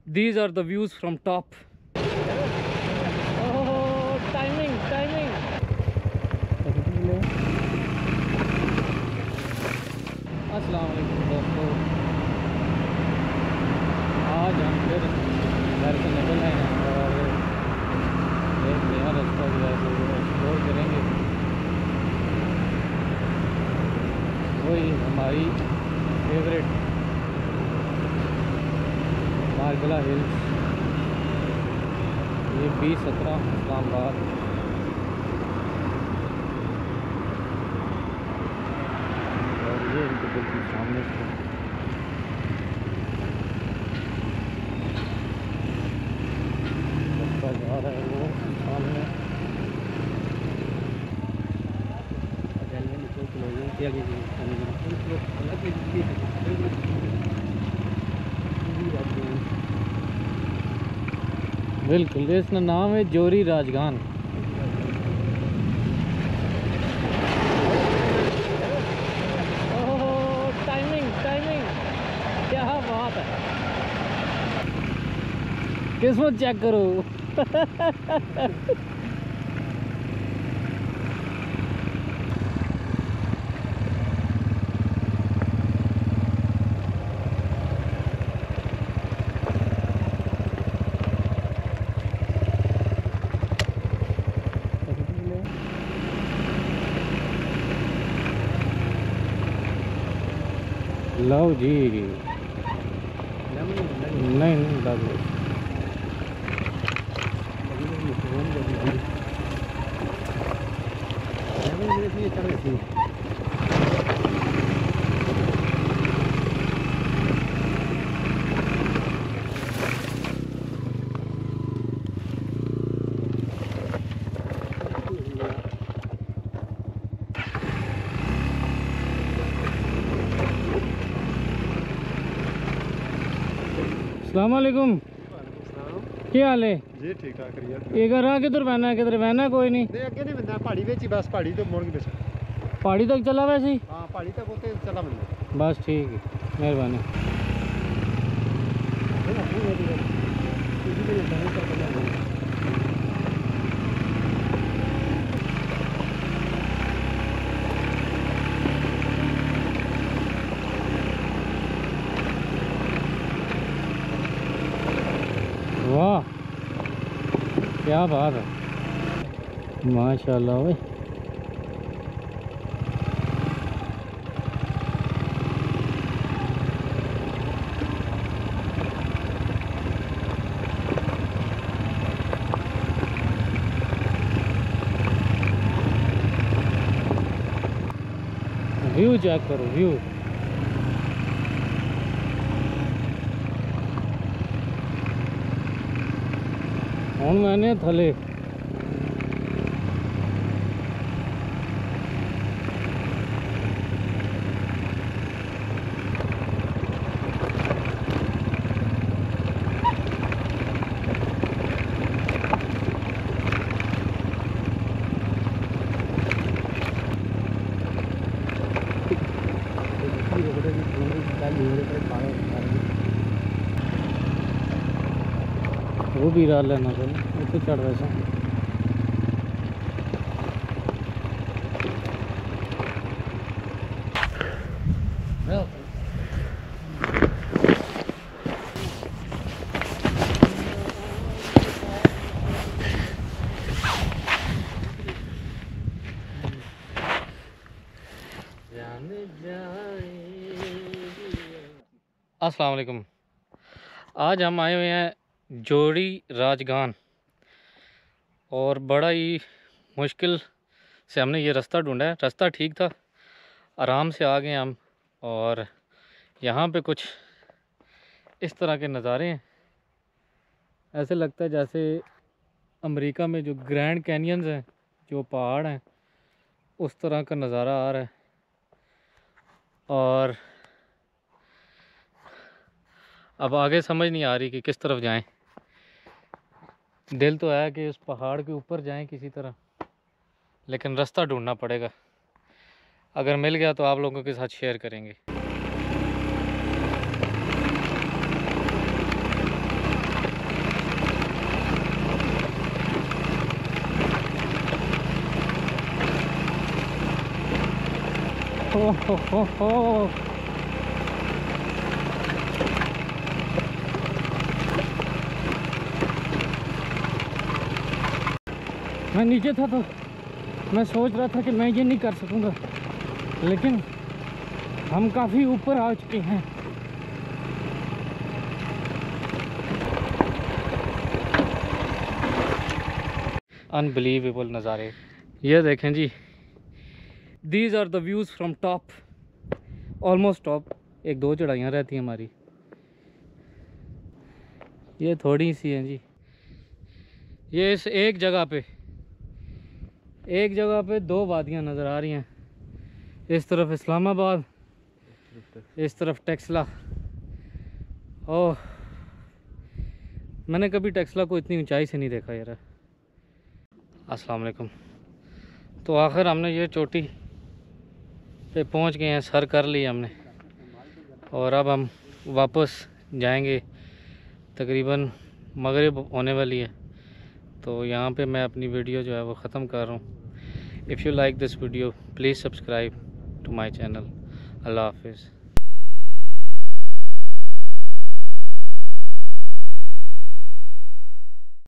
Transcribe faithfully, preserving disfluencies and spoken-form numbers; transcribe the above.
These are the views from top. Oh, timing, timing. अस्सलाम वालेकुम दोस्तों, आज हम फिर घर से निकल रहे हैं और एक नया रास्ता जो है वो एक्सप्लोर करेंगे। वही हमारी फेवरेट मार्गला हिल्स, ये बी सत्रह इस्लामाबाद। और ये इनके बिल्कुल सामने से रास्ता जा रहा है, वो सामने बिल्कुल, इसका नाम है जोरी राजगान। ओह, टाइमिंग टाइमिंग, क्या बात है, किस्मत चेक करो। लो जी, नहीं नहीं लग अस्सलाम वालेकुम, क्या हाल है जी? ठीक ठाक करिए। ये घर आ किधर बहना है, किधर बहना कोई नहीं, नहीं अगे नहीं बंदा पहाड़ी बेच ही, बस पहाड़ी तो मोड़ के बेच। पहाड़ी तक चला वैसे ही? हाँ पहाड़ी तक होते चला बंदा। बस ठीक है, मेहरबानी। वाह क्या बात है, माशाल्लाह भाई। व्यू चेक करो, व्यू। हुण मैंने थले वो भी डाल लेना सर, इतने चढ़ रहे हैं। अस्सलाम वालेकुम, आज हम आए हुए हैं जोड़ी राजगान और बड़ा ही मुश्किल से हमने ये रास्ता ढूंढा है। रास्ता ठीक था, आराम से आ गए हम और यहाँ पे कुछ इस तरह के नज़ारे हैं। ऐसे लगता है जैसे अमेरिका में जो ग्रैंड कैनियंस हैं, जो पहाड़ हैं, उस तरह का नज़ारा आ रहा है। और अब आगे समझ नहीं आ रही कि किस तरफ जाएं। दिल तो है कि उस पहाड़ के ऊपर जाएं किसी तरह, लेकिन रास्ता ढूंढना पड़ेगा। अगर मिल गया तो आप लोगों के साथ शेयर करेंगे। हो हो हो हो। मैं नीचे था तो मैं सोच रहा था कि मैं ये नहीं कर सकूंगा, लेकिन हम काफ़ी ऊपर आ चुके हैं। अनबिलीवेबल नज़ारे ये देखें जी। These are the views from top, almost top. एक दो चढ़ाइयाँ रहती हैं हमारी, ये थोड़ी सी हैं जी। ये इस एक जगह पे एक जगह पे दो वादियाँ नज़र आ रही हैं। इस तरफ इस्लामाबाद, इस तरफ टेक्सला। ओह, मैंने कभी टेक्सला को इतनी ऊंचाई से नहीं देखा यार। अस्सलाम वालेकुम। तो आखिर हमने ये चोटी पे पहुंच गए हैं, सर कर लिया हमने, और अब हम वापस जाएंगे। तकरीबन मगरिब होने वाली है, तो यहाँ पे मैं अपनी वीडियो जो है वो ख़त्म कर रहा हूँ। If you like this video please subscribe to my channel. अल्लाह हाफिज़।